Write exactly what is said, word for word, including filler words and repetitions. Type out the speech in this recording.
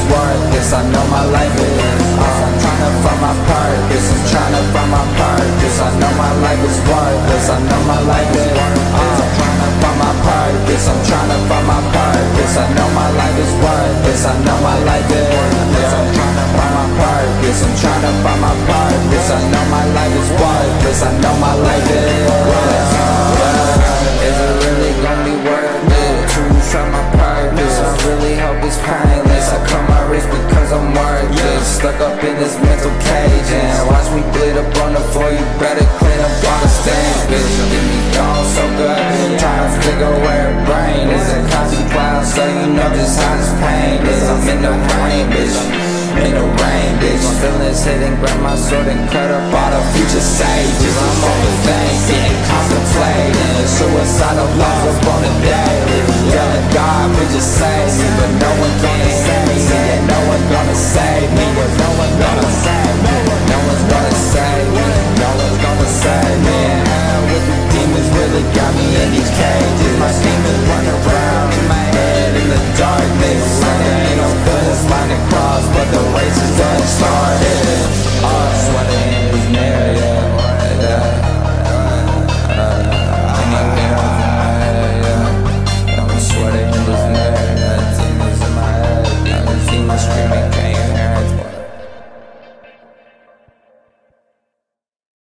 worthless, I know my life is uh, I'm tryna find my purpose, I'm tryna find my purpose, I know my life is worthless, I know my life is uh, I'm tryna find my purpose, I'm tryna find my purpose, I know my life is worthless, I know my life is yeah, I'm tryna find my purpose, I'm tryna find my purpose, I know my life is worthless, I know my life is worthless. Is it really gonna be worth it to try my purpose? I really hope it's painless. I cut my wrist because I'm worthless, stuck up in this mental cage and watch me bleed up on the floor. You better clean up all the stains, bitch. Get me gone so good, trying to figure where her brain is. A constant cloud, so you know just how this pain is. I'm in the rain, bitch, in the rain, bitch. Feelings hitting, grab my sword and cut up all the future sages. I'm overthinking, contemplating suicidal thoughts up on the daily. Telling God, we just save me, but no one can